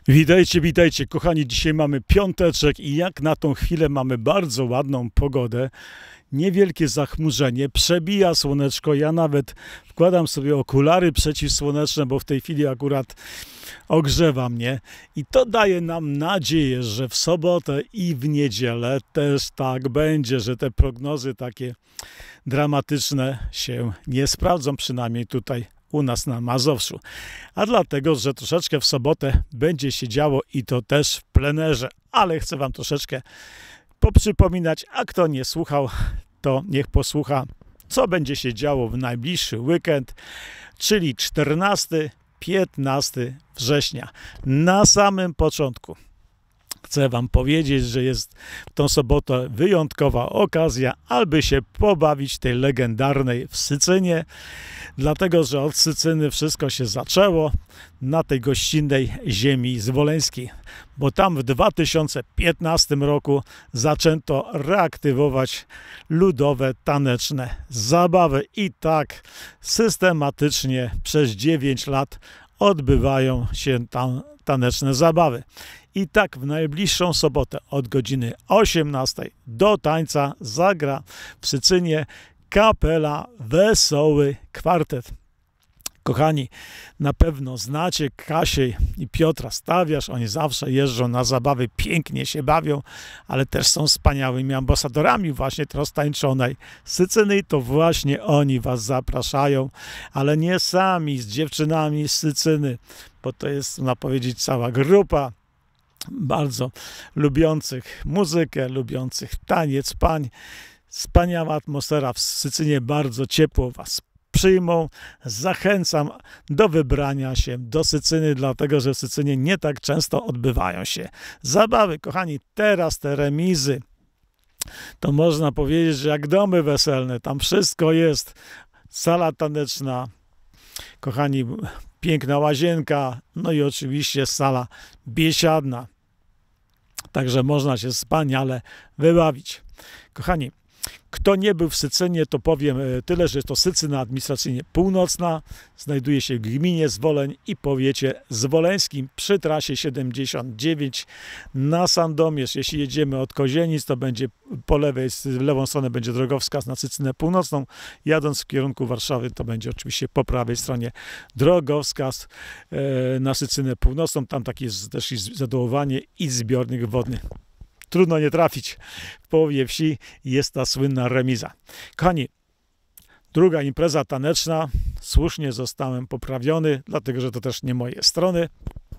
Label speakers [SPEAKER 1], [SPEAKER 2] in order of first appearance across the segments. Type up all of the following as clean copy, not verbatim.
[SPEAKER 1] Witajcie, witajcie, kochani. Dzisiaj mamy piąteczek i jak na tą chwilę mamy bardzo ładną pogodę. Niewielkie zachmurzenie, przebija słoneczko. Ja nawet wkładam sobie okulary przeciwsłoneczne, bo w tej chwili akurat ogrzewa mnie. I to daje nam nadzieję, że w sobotę i w niedzielę też tak będzie, że te prognozy takie dramatyczne się nie sprawdzą, przynajmniej tutaj u nas na Mazowszu. A dlatego, że troszeczkę w sobotę będzie się działo i to też w plenerze. Ale chcę wam troszeczkę poprzypominać, a kto nie słuchał, to niech posłucha, co będzie się działo w najbliższy weekend, czyli 14-15 września. Na samym początku chcę wam powiedzieć, że jest w tą sobotę wyjątkowa okazja, aby się pobawić tej legendarnej w Sycynie, dlatego, że od Sycyny wszystko się zaczęło na tej gościnnej ziemi zwoleńskiej, bo tam w 2015 roku zaczęto reaktywować ludowe, taneczne zabawy i tak systematycznie przez 9 lat odbywają się tam taneczne zabawy. I tak w najbliższą sobotę od godziny 18 do tańca zagra w Sycynie kapela Wesoły Kwartet. Kochani, na pewno znacie Kasię i Piotra Stawiarz, oni zawsze jeżdżą na zabawy, pięknie się bawią, ale też są wspaniałymi ambasadorami właśnie roztańczonej Sycyny i to właśnie oni was zapraszają, ale nie sami, z dziewczynami z Sycyny, bo to jest, można powiedzieć, cała grupa bardzo lubiących muzykę, lubiących taniec pań. Wspaniała atmosfera w Sycynie, bardzo ciepło was przyjmą. Zachęcam do wybrania się do Sycyny, dlatego że w Sycynie nie tak często odbywają się zabawy. Kochani, teraz te remizy, to można powiedzieć, że jak domy weselne, tam wszystko jest. Sala taneczna, kochani, piękna łazienka, no i oczywiście sala biesiadna. Także można się wspaniale wybawić. Kochani, kto nie był w Sycynie, to powiem tyle, że jest to Sycyna administracyjnie północna, znajduje się w gminie Zwoleń i powiecie zwoleńskim przy trasie 79 na Sandomierz. Jeśli jedziemy od Kozienic, to będzie po lewej, w lewą stronę będzie drogowskaz na Sycynę północną. Jadąc w kierunku Warszawy, to będzie oczywiście po prawej stronie drogowskaz na Sycynę północną. Tam taki jest też zadołowanie i zbiornik wodny. Trudno nie trafić. W połowie wsi jest ta słynna remiza. Kochani, druga impreza taneczna. Słusznie zostałem poprawiony, dlatego że to też nie moje strony.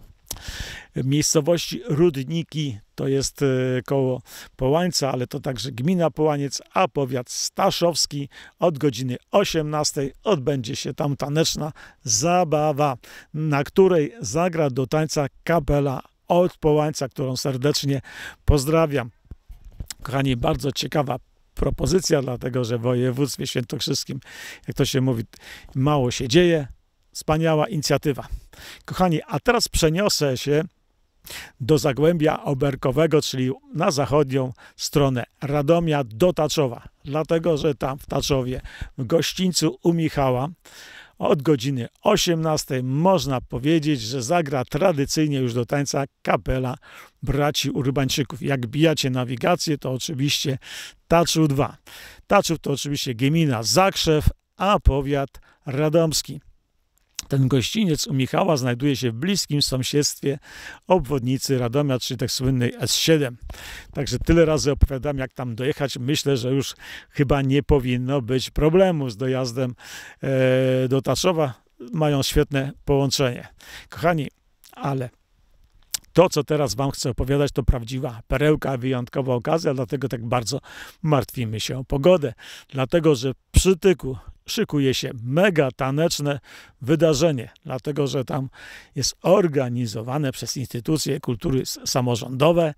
[SPEAKER 1] W miejscowości Rudniki, to jest koło Połańca, ale to także gmina Połaniec, a powiat staszowski. Od godziny 18 odbędzie się tam taneczna zabawa, na której zagra do tańca kapela od Połańca, którą serdecznie pozdrawiam. Kochani, bardzo ciekawa propozycja, dlatego że w województwie świętokrzyskim, jak to się mówi, mało się dzieje. Wspaniała inicjatywa. Kochani, a teraz przeniosę się do Zagłębia Oberkowego, czyli na zachodnią stronę Radomia, do Taczowa. Dlatego, że tam w Taczowie, w gościńcu u Michała, od godziny 18 można powiedzieć, że zagra tradycyjnie już do tańca kapela braci Urbańczyków. Jak bijacie nawigację, to oczywiście Taczów 2. Taczów to oczywiście gmina Zakrzew, a powiat radomski. Ten gościniec u Michała znajduje się w bliskim sąsiedztwie obwodnicy Radomia, czyli tak słynnej S7. Także tyle razy opowiadam, jak tam dojechać. Myślę, że już chyba nie powinno być problemu z dojazdem do Taczowa. Mają świetne połączenie. Kochani, ale to, co teraz wam chcę opowiadać, to prawdziwa perełka, wyjątkowa okazja, dlatego tak bardzo martwimy się o pogodę. Dlatego, że w Przytyku szykuje się mega taneczne wydarzenie, dlatego że tam jest organizowane przez instytucje kultury samorządowe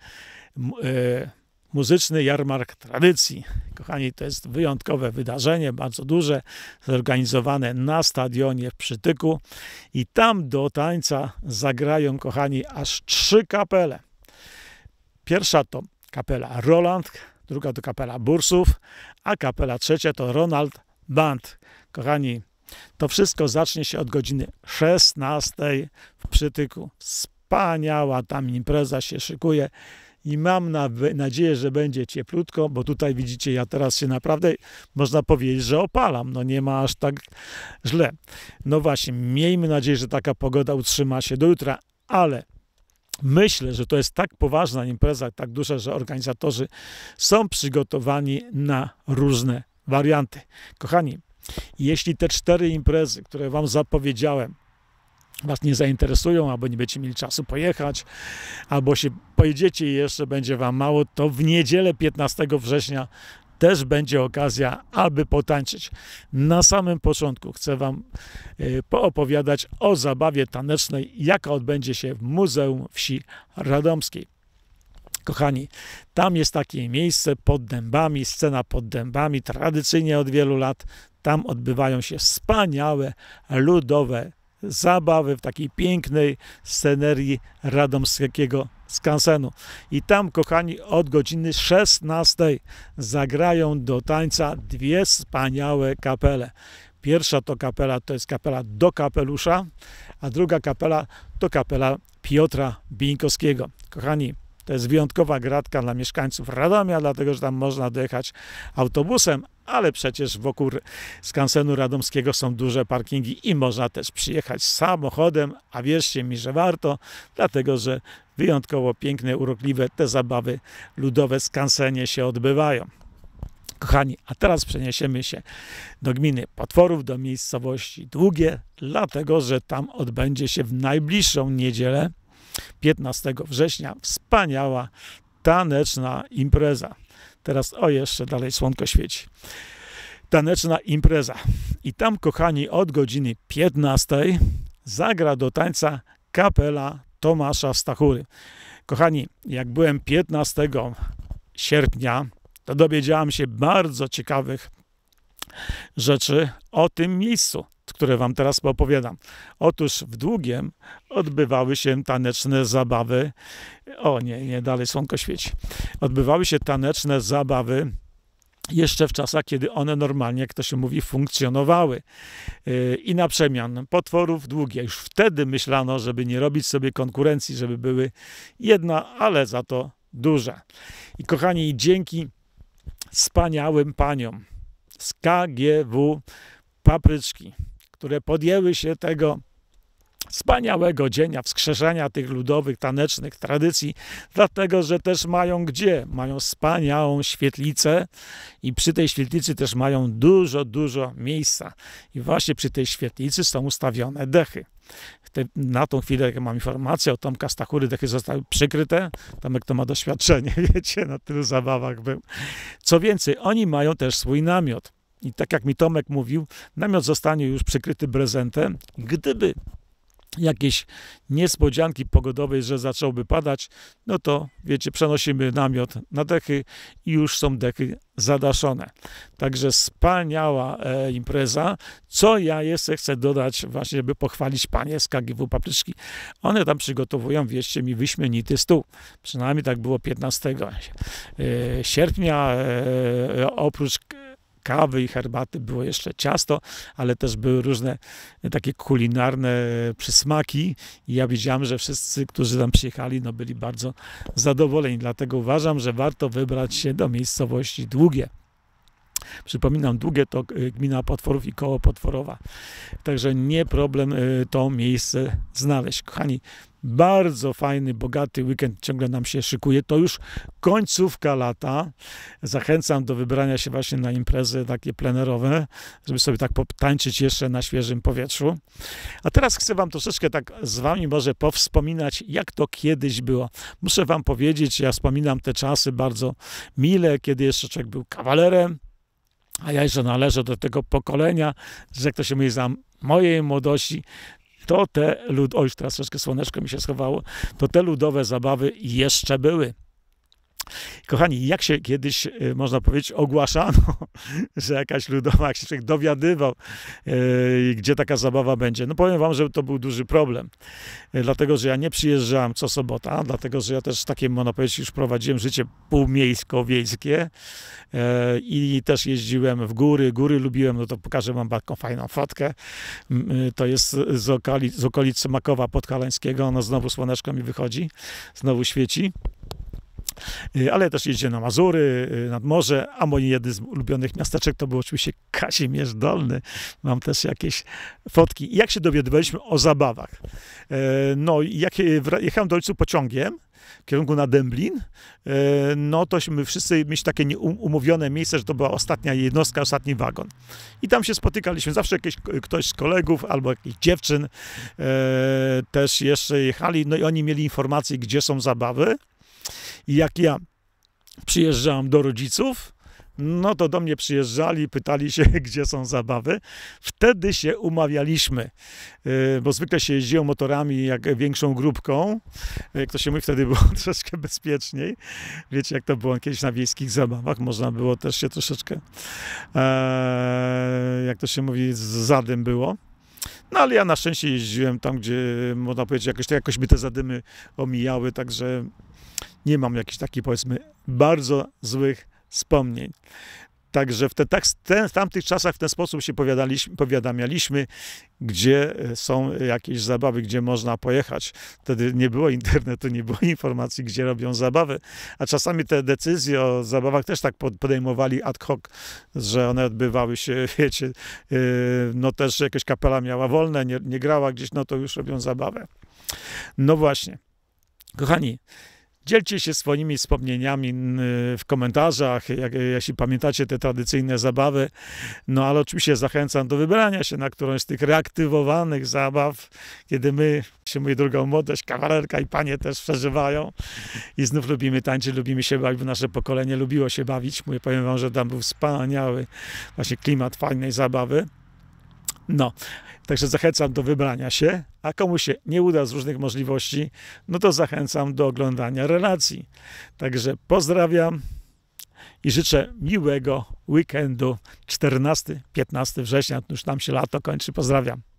[SPEAKER 1] muzyczny jarmark tradycji. Kochani, to jest wyjątkowe wydarzenie, bardzo duże, zorganizowane na stadionie w Przytyku i tam do tańca zagrają, kochani, aż 3 kapele. Pierwsza to kapela Roland, druga to kapela Bursów, a kapela trzecia to Ronald Band. Kochani, to wszystko zacznie się od godziny 16 w Przytyku. wspaniała tam impreza się szykuje i mam nadzieję, że będzie cieplutko, bo tutaj widzicie, ja teraz się naprawdę, można powiedzieć, że opalam, no nie ma aż tak źle. No właśnie, miejmy nadzieję, że taka pogoda utrzyma się do jutra, ale myślę, że to jest tak poważna impreza, tak duża, że organizatorzy są przygotowani na różne warianty. Kochani, jeśli te 4 imprezy, które wam zapowiedziałem, was nie zainteresują, albo nie będziecie mieli czasu pojechać, albo się pojedziecie i jeszcze będzie wam mało, to w niedzielę 15 września też będzie okazja, aby potańczyć. Na samym początku chcę wam poopowiadać o zabawie tanecznej, jaka odbędzie się w Muzeum Wsi Radomskiej. Kochani, tam jest takie miejsce pod dębami, scena pod dębami, tradycyjnie od wielu lat. Tam odbywają się wspaniałe, ludowe zabawy w takiej pięknej scenerii radomskiego skansenu. I tam, kochani, od godziny 16 zagrają do tańca 2 wspaniałe kapele. Pierwsza to jest kapela Do Kapelusza, a druga kapela to kapela Piotra Bieńkowskiego. Kochani, to jest wyjątkowa gratka dla mieszkańców Radomia, dlatego że tam można dojechać autobusem, ale przecież wokół skansenu radomskiego są duże parkingi i można też przyjechać samochodem, a wierzcie mi, że warto, dlatego że wyjątkowo piękne, urokliwe te zabawy ludowe w skansenie się odbywają. Kochani, a teraz przeniesiemy się do gminy Potworów, do miejscowości Długie, dlatego że tam odbędzie się w najbliższą niedzielę 15 września wspaniała taneczna impreza. Teraz jeszcze dalej słonko świeci. Taneczna impreza. I tam, kochani, od godziny 15 zagra do tańca kapela Tomasza Stachury. Kochani, jak byłem 15 sierpnia, to dowiedziałem się bardzo ciekawych rzeczy o tym miejscu, które wam teraz opowiadam. Otóż w Długiem odbywały się taneczne zabawy. Nie, dalej słonko świeci. Odbywały się taneczne zabawy jeszcze w czasach, kiedy one normalnie, jak to się mówi, funkcjonowały. I na przemian Potworów Długie. Już wtedy myślano, żeby nie robić sobie konkurencji, żeby były jedna, ale za to duże. I kochani, dzięki wspaniałym paniom z KGW Papryczki, które podjęły się tego wspaniałego dzienia wskrzeszenia tych ludowych, tanecznych tradycji, dlatego, że też mają gdzie? Mają wspaniałą świetlicę i przy tej świetlicy też mają dużo miejsca. I właśnie przy tej świetlicy są ustawione dechy. Na tą chwilę, jak mam informację o Tomka Stachury, dechy zostały przykryte. Tomek to ma doświadczenie, wiecie, na tylu zabawach był. Co więcej, oni mają też swój namiot. I tak jak mi Tomek mówił, namiot zostanie już przykryty brezentem. Gdyby jakieś niespodzianki pogodowej, że zaczęłoby padać, no to wiecie, przenosimy namiot na dechy i już są dechy zadaszone. Także wspaniała impreza. Co ja jeszcze chcę dodać, właśnie, żeby pochwalić panie z KGW Papryczki. One tam przygotowują, wierzcie mi, wyśmienity stół. Przynajmniej tak było 15 sierpnia. Oprócz kawy i herbaty było jeszcze ciasto, ale też były różne takie kulinarne przysmaki i ja widziałem, że wszyscy, którzy tam przyjechali, no byli bardzo zadowoleni. Dlatego uważam, że warto wybrać się do miejscowości Długie. Przypominam, Długie to gmina Potworów i koło Potworowa. Także nie problem to miejsce znaleźć. Kochani, bardzo fajny, bogaty weekend ciągle nam się szykuje. To już końcówka lata. Zachęcam do wybrania się właśnie na imprezy takie plenerowe, żeby sobie tak potańczyć jeszcze na świeżym powietrzu. A teraz chcę wam troszeczkę tak z wami może powspominać, jak to kiedyś było. Muszę wam powiedzieć, ja wspominam te czasy bardzo mile, kiedy jeszcze człowiek był kawalerem, a ja jeszcze należę do tego pokolenia, że jak to się mówi, za mojej młodości, to te już teraz troszkę słoneczko mi się schowało, to te ludowe zabawy jeszcze były. Kochani, jak się kiedyś, można powiedzieć, ogłaszano, że jakaś ludowa, jak się człowiek dowiadywał, gdzie taka zabawa będzie, no powiem wam, że to był duży problem. Dlatego, że ja nie przyjeżdżałem co sobota, dlatego, że ja też takie, można powiedzieć, już prowadziłem życie półmiejsko-wiejskie i też jeździłem w góry. Góry lubiłem, no to pokażę wam taką fajną fotkę. To jest z okolic Makowa Podhalańskiego, ono znowu słoneczko mi wychodzi, znowu świeci. Ale też jeździłem na Mazury, nad morze, a mój jeden z ulubionych miasteczek to był oczywiście Kazimierz Dolny. Mam też jakieś fotki. I jak się dowiadywaliśmy o zabawach? No, jak jechałem do ojcu pociągiem w kierunku na Dęblin, no tośmy wszyscy mieliśmy takie umówione miejsce, że to była ostatnia jednostka, ostatni wagon. I tam się spotykaliśmy. Zawsze ktoś z kolegów albo jakichś dziewczyn też jeszcze jechali, no i oni mieli informacje, gdzie są zabawy. I jak ja przyjeżdżałem do rodziców, no to do mnie przyjeżdżali, pytali się, gdzie są zabawy. Wtedy się umawialiśmy, bo zwykle się jeździło motorami jak większą grupką. Jak to się mówi, wtedy było troszeczkę bezpieczniej. Wiecie, jak to było kiedyś na wiejskich zabawach. Można było też się troszeczkę, jak to się mówi, z zadym było. No ale ja na szczęście jeździłem tam, gdzie, można powiedzieć, jakoś by te zadymy omijały, także nie mam jakichś takich, powiedzmy, bardzo złych wspomnień. Także w tamtych czasach w ten sposób się powiadamialiśmy, gdzie są jakieś zabawy, gdzie można pojechać. Wtedy nie było internetu, nie było informacji, gdzie robią zabawy, a czasami te decyzje o zabawach też tak podejmowali ad hoc, że one odbywały się, wiecie, no też jakaś kapela miała wolne, nie grała gdzieś, no to już robią zabawę. No właśnie. Kochani, dzielcie się swoimi wspomnieniami w komentarzach, jeśli pamiętacie te tradycyjne zabawy. No ale oczywiście zachęcam do wybrania się na którąś z tych reaktywowanych zabaw, kiedy my, się mówi, drugą młodość, kawalerka i panie też przeżywają i znów lubimy tańczyć, lubimy się bawić, bo nasze pokolenie lubiło się bawić. Powiem wam, że tam był wspaniały właśnie klimat fajnej zabawy. No, także zachęcam do wybrania się, a komuś się nie uda z różnych możliwości, no to zachęcam do oglądania relacji. Także pozdrawiam i życzę miłego weekendu 14-15 września, już tam się lato kończy. Pozdrawiam.